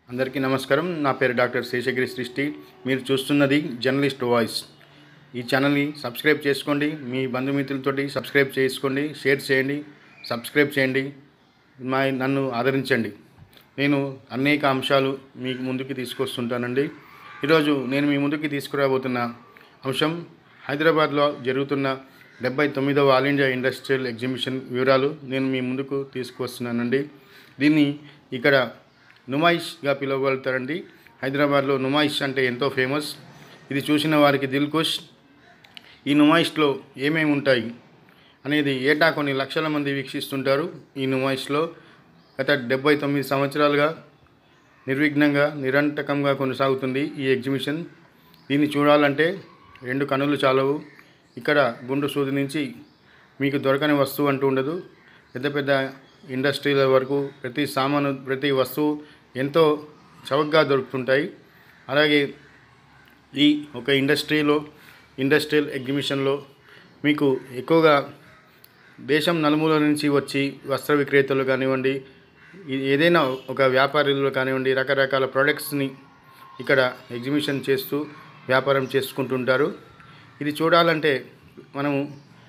అందరికీ నమస్కారం. నా పేరు డాక్టర్ శేషగిరి సృష్టి. మీరు చూస్తున్నది జర్నలిస్ట్ వాయిస్. ఈ ఛానల్ని సబ్స్క్రైబ్ చేసుకోండి. మీ బంధుమిత్రులతోటి సబ్స్క్రైబ్ చేసుకోండి, షేర్ చేయండి, సబ్స్క్రైబ్ చేయండి, నన్ను ఆదరించండి. నేను అనేక అంశాలు మీకు ముందుకు తీసుకొస్తుంటానండి. ఈరోజు నేను మీ ముందుకు తీసుకురాబోతున్న అంశం హైదరాబాద్లో జరుగుతున్న 79వ ఆల్ ఇండియా ఇండస్ట్రియల్ ఎగ్జిబిషన్ వివరాలు నేను మీ ముందుకు తీసుకువస్తున్నానండి. దీన్ని ఇక్కడ నుమాయిష్గా పిలువబడతారండి. హైదరాబాద్లో నుమాయిష్ అంటే ఎంతో ఫేమస్. ఇది చూసిన వారికి దిల్ ఖుష్. ఈ నుమాయిష్లో ఏమేమి ఉంటాయి అనేది ఏటా కొన్ని లక్షల మంది వీక్షిస్తుంటారు. ఈ నుమాయిష్లో గత 79 సంవత్సరాలుగా నిర్విఘ్నంగా నిరంతకంగా కొనసాగుతుంది ఈ ఎగ్జిబిషన్. దీన్ని చూడాలంటే 2 కన్నులు చాలవు. ఇక్కడ గుండు సూది నుంచి మీకు దొరకని వస్తువు అంటూ ఉండదు. పెద్ద పెద్ద ఇండస్ట్రీల వరకు ప్రతి సామాను, ప్రతి వస్తువు ఎంతో చౌకగా దొరుకుతుంటాయి. అలాగే ఈ ఒక ఇండస్ట్రియల్ ఎగ్జిబిషన్లో మీకు ఎక్కువగా దేశం నలుమూల నుంచి వచ్చి వస్త్ర విక్రేతలు కానివ్వండి, ఏదైనా ఒక వ్యాపారులు కానివ్వండి, రకరకాల ప్రోడక్ట్స్ని ఇక్కడ ఎగ్జిబిషన్ చేస్తూ వ్యాపారం చేసుకుంటుంటారు. ఇది చూడాలంటే మనము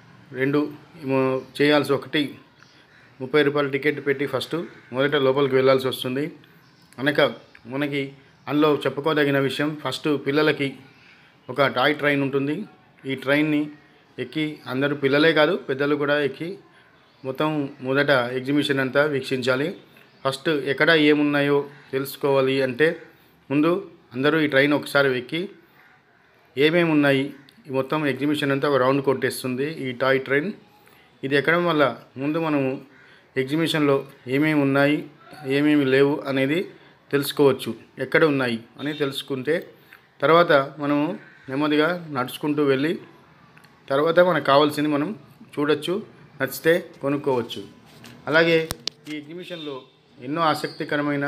చేయాల్సి ఒకటి 30 రూపాయల టికెట్ పెట్టి మొదట లోపలికి వెళ్ళాల్సి వస్తుంది. మనకి అందులో చెప్పుకోదగిన విషయం, ఫస్ట్ పిల్లలకి ఒక టాయ్ ట్రైన్ ఉంటుంది. ఈ ట్రైన్ని ఎక్కి అందరూ, పిల్లలే కాదు పెద్దలు కూడా ఎక్కి మొదట ఎగ్జిబిషన్ అంతా వీక్షించాలి. ఫస్ట్ ఎక్కడ ఏమున్నాయో తెలుసుకోవాలి అంటే ముందు అందరూ ఈ ట్రైన్ ఒకసారి ఎక్కి ఏమేమి ఉన్నాయి ఈ మొత్తం ఎగ్జిబిషన్ అంతా ఒక రౌండ్ కొట్టేస్తుంది ఈ టాయ్ ట్రైన్. ఇది ఎక్కడం వల్ల ముందు మనము ఎగ్జిబిషన్లో ఏమేమి ఉన్నాయి, ఏమేమి లేవు అనేది తెలుసుకోవచ్చు. ఎక్కడ ఉన్నాయి అని తెలుసుకుంటే తర్వాత మనము నెమ్మదిగా నడుచుకుంటూ వెళ్ళి తర్వాత మనకు కావాల్సింది మనం చూడొచ్చు, నచ్చితే కొనుక్కోవచ్చు. అలాగే ఈ ఎగ్జిబిషన్లో ఎన్నో ఆసక్తికరమైన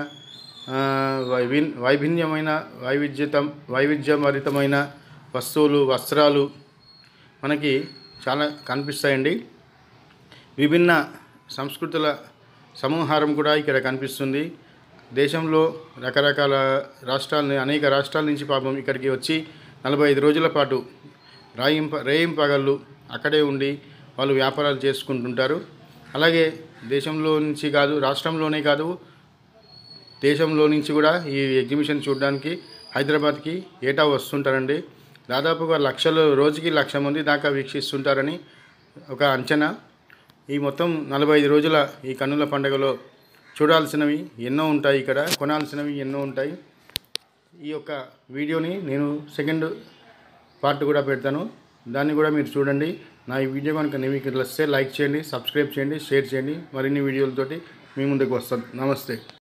వైవిధ్యభరితమైన వస్తువులు, వస్త్రాలు మనకి చాలా కనిపిస్తాయండి. విభిన్న సంస్కృతుల సమాహారం కూడా ఇక్కడ కనిపిస్తుంది. దేశంలో రకరకాల అనేక రాష్ట్రాల నుంచి పాపం ఇక్కడికి వచ్చి 45 రోజుల పాటు రేయింపగళ్ళు అక్కడే ఉండి వాళ్ళు వ్యాపారాలు చేసుకుంటుంటారు. అలాగే దేశంలో నుంచి కాదు, రాష్ట్రంలోనే కాదు, దేశంలో నుంచి కూడా ఈ ఎగ్జిబిషన్ చూడడానికి హైదరాబాద్కి ఏటా వస్తుంటారండి. దాదాపుగా రోజుకి 1,00,000 మంది దాకా వీక్షిస్తుంటారని ఒక అంచనా. ఈ మొత్తం 45 రోజుల ఈ కన్నుల పండుగలో చూడాల్సినవి ఎన్నో ఉంటాయి, ఇక్కడ కొనాల్సినవి ఎన్నో ఉంటాయి. ఈ యొక్క వీడియోని నేను సెకండ్ పార్ట్ కూడా పెడతాను, దాన్ని కూడా మీరు చూడండి. నా ఈ వీడియో కనుక మీకు నచ్చితే లైక్ చేయండి, సబ్స్క్రైబ్ చేయండి, షేర్ చేయండి. మరిన్ని వీడియోలతోటి మీ ముందుకు వస్తాను. నమస్తే.